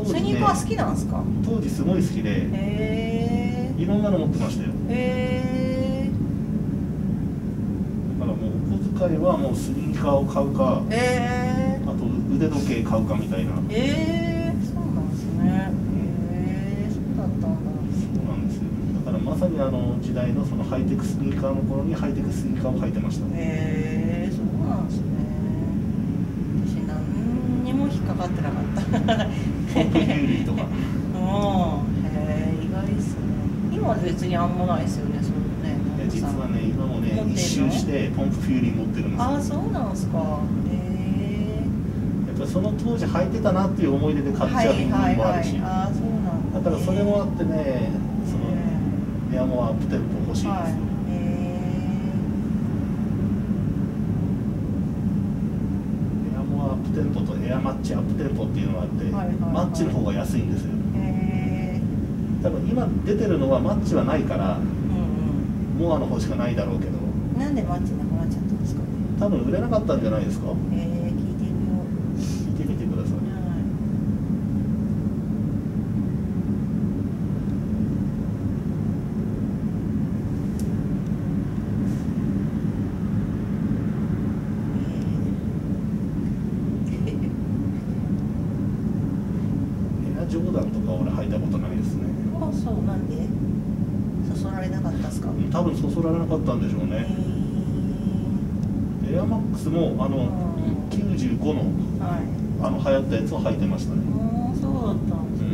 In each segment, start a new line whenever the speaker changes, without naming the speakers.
当
ス
時ね、
ニーカー好きなんですか？
当時すごい好きで、いろんなの持ってましたよ。だからもうお小遣いはもうスニーカーを買うか、あと腕時計買うかみたいな。
そうなんですね。そうだったんだ。
そうなんですよ。だからまさに時代のそのハイテクスニーカーの頃にハイテクスニーカーを履いてました。
そうなんですね。私何にも引っかかってなかった。
ポンプフューリーとか。
意外ですね。今は別にあんまないですよね。そうね。
いや実はね、今もね、一周してポンプフューリー持ってるんですよ。
あ、そうなんですか。や
っぱその当時履いてたなっていう思い出で買っちゃう部分もあるし。だからそれもあってね、そのエアモアアップテンポ欲しいですよ。エアモアアップテンポとエアマッチアップテンポっていうのがあって、マッチの方が安いんですよ。多分今出てるのはマッチはないから、モアの方しかないだろうけど。
なんでマッチなくなっちゃったんですかね。
多分売れなかったんじゃないですか。聞い
聞いてみよう。
てみてください。ジョーダンとか俺履いたことないですね。
そう、なんでそそられなかったですか？
多分そそられなかったんでしょうね。エアマックスも95の流行ったやつを履いてましたね。
そうだったんですね。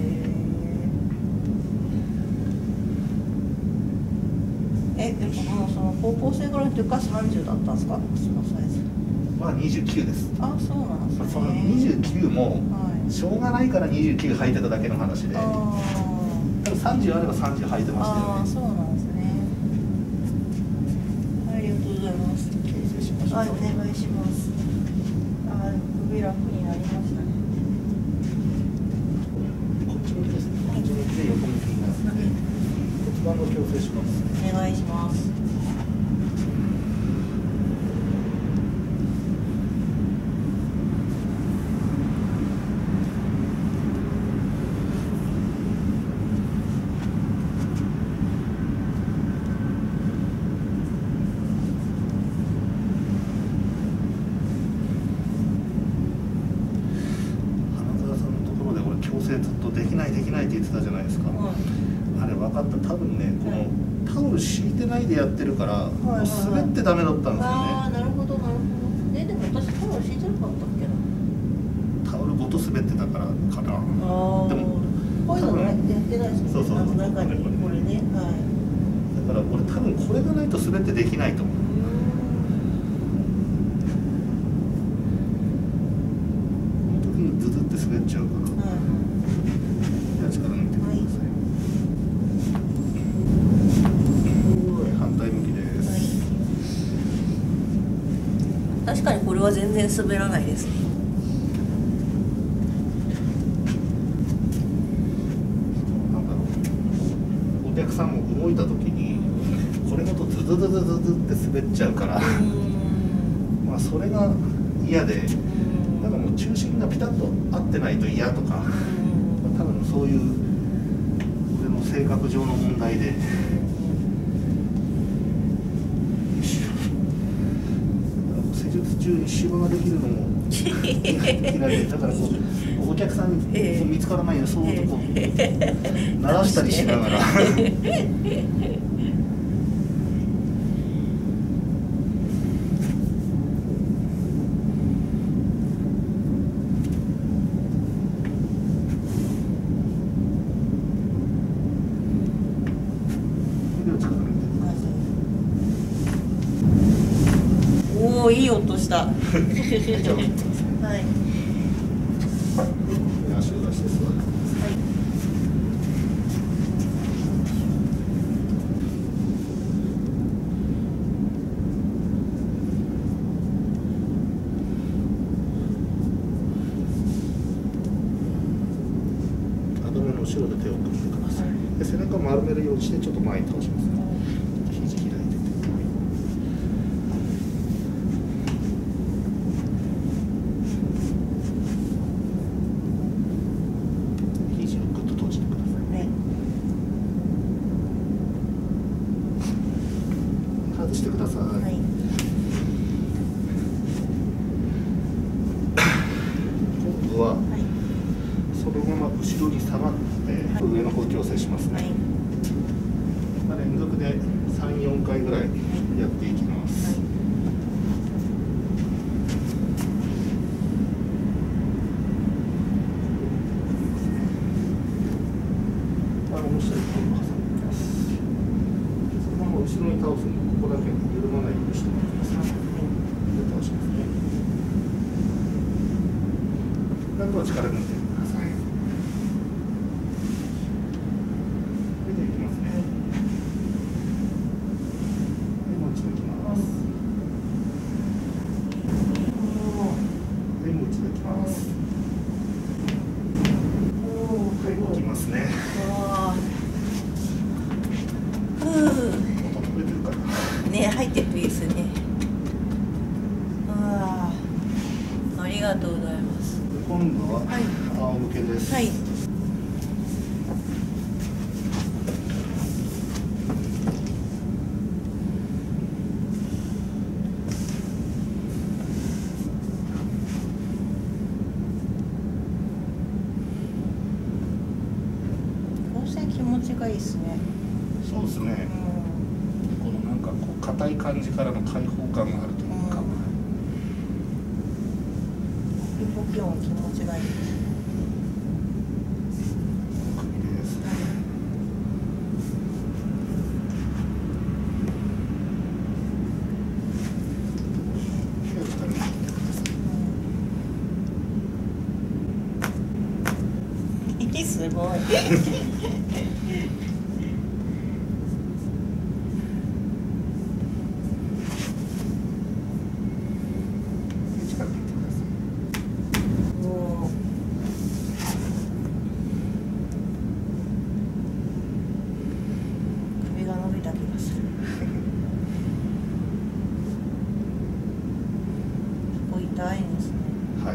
でもその高校生ぐらいの時から30だったんですか？そのサイズ
は29です。
そうなんですね。
その29もしょうがないから29履いてただけの話で、多分30あれば30履いてましたよね。
そうなんですね。ありがとうございます。
訂正しましょう。
お願いします。首楽になりましたね。
こっち向きですね。こっち向きで横向きになって骨盤の矯正します。
お願いします。
ずっとできないって言ってたじゃないですか。あれ分かった。多分ね、このタオル敷いてないでやってるから、もう滑ってダメだったんですよね。
なるほどなるほど。でも私タオル敷いてなかったっけな。
タオルごと滑ってたからかな。でも
こういうのやってないですよね。
そう
中にこれね。
だから俺多分これがないと滑ってできないと思う。この時にズズって滑っちゃうから。力抜いてください。反対向きです。
確かにこれは全然滑らないですね。
なんだろう。お客さんも動いた時にこれごとズズズズズズって滑っちゃうから、まあそれが嫌で、なんかもう中心がピタッと合ってないと嫌とか。多分そういう俺の性格上の問題で、施術中にシワができるのも嫌いで、だからこうお客さんに見つからないようにそうこう鳴らしたりしながら
いい音した。はい。
足を出して座る。頭の後ろで手を組んでください。で背中を丸めるようにしてちょっと前に倒します。肘開いて。 今度は
はい。
そのまま後ろに下がって上の方調整しますね、
はい。
まあ連続で3、4回ぐらいやっていきます、面白いところを挟みます。そのまま後ろに倒すので、ここだけ緩まないようにしてもらってください。で、倒しますね。あとは力抜いてください。出ていきますね。で、もう一度いきます。で、もう一度いきます。はい、いきますね。
ね、入ってるといいですね。ありがとうございます。
今度は仰向けです。
はい。こうして気持ちがいいですね。
そうですね。このなんかこう硬い感じからの開放感があるというか。
動きも気持ちがいいです。
首です。
すごい。首が伸びた気がする。ここ痛いんですね。
はい。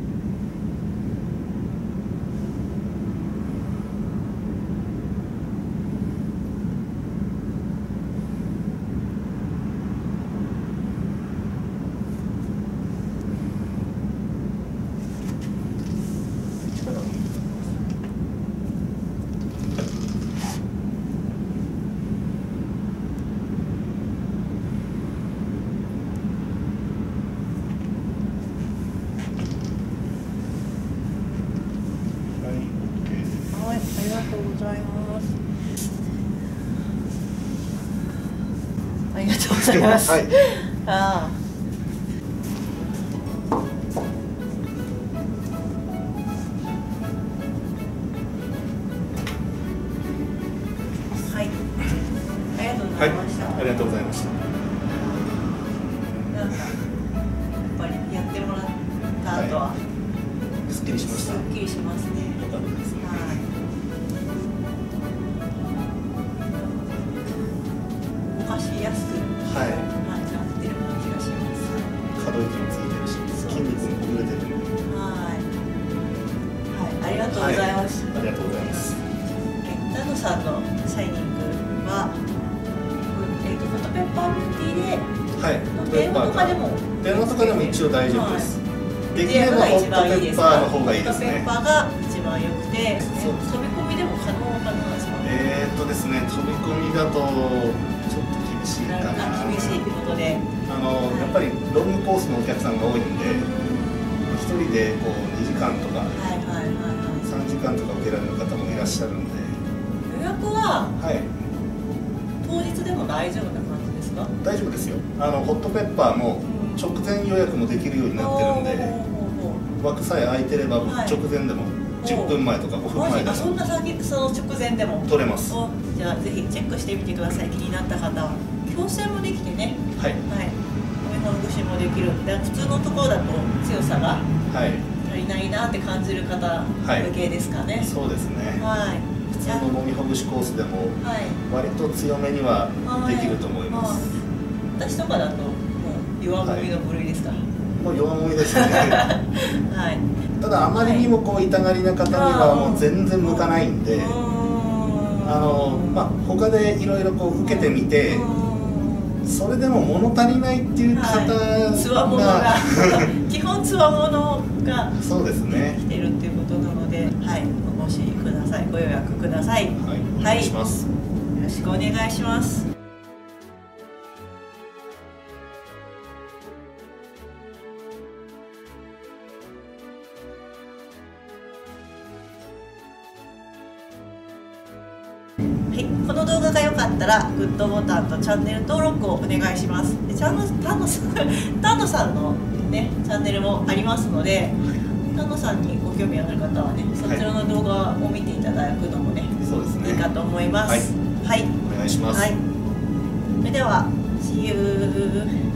はい、ありがとうございます。ありがとうございます。
はい。
ああ。はい。ありがとうございました。
はい、ありがとうございました。
なんかやっぱりやってもらった後は、
すっきりしました。
すっきりしますね。
よかったです。
はい。動かしやすくなってる感じがします。
可動域もついてるし、筋肉もほぐれてる。
はい。はい、ありがとうございます。
ありがとうございます。
ナノさんのシャイニングは、フォトペッパービューティーで、
はい。
電話とかでも
電話とかでも一応大丈夫です。できればホットペッパーの方がいいですね。
ホットペッパーが一番良くて、飛び込みでも可能ですか？
ですね、飛び込みだとちょっと厳しいかな。
厳しいってことで、
やっぱりロングコースのお客さんが多いんで、一人でこう2時間とか3時間とか受けられる方もいらっしゃるんで。
予約は
はい。
当日でも大丈夫な感じですか？
大丈夫ですよ。ホットペッパーも直前予約もできるようになってるんで、枠さえ空いてれば直前でも10分前とか5分前でも
そんな先その直前でも
取れます。
じゃあぜひチェックしてみてください。気になった方は矯正もできてね、はい、目のほぐしもできる。普通のところだと強さが足りないなって感じる方向けですかね。
そうですね。
はい。
普通のもみほぐしコースでも割と強めにはできると思います。
私とかだともう弱もみの部類ですか？
もう弱もみですね。
はい。
ただあまりにもこう痛がりな方にはもう全然向かないんで、他でいろいろこう受けてみてそれでも物足りないっていう方が、
つわものが基本つわものが
そうですね
来てるっていうことなので、はい、お越しください。ご予約ください。
はい、お願いします。
よろしくお願いします。はい、この動画が良かったらグッドボタンとチャンネル登録をお願いします。で丹野さんの、ね、チャンネルもありますので、丹野さんにご興味ある方はね、そちらの動画を見ていただくのもね、
そうですね、
いいかと思います。はい、
お願いします。
はい、それでは See you。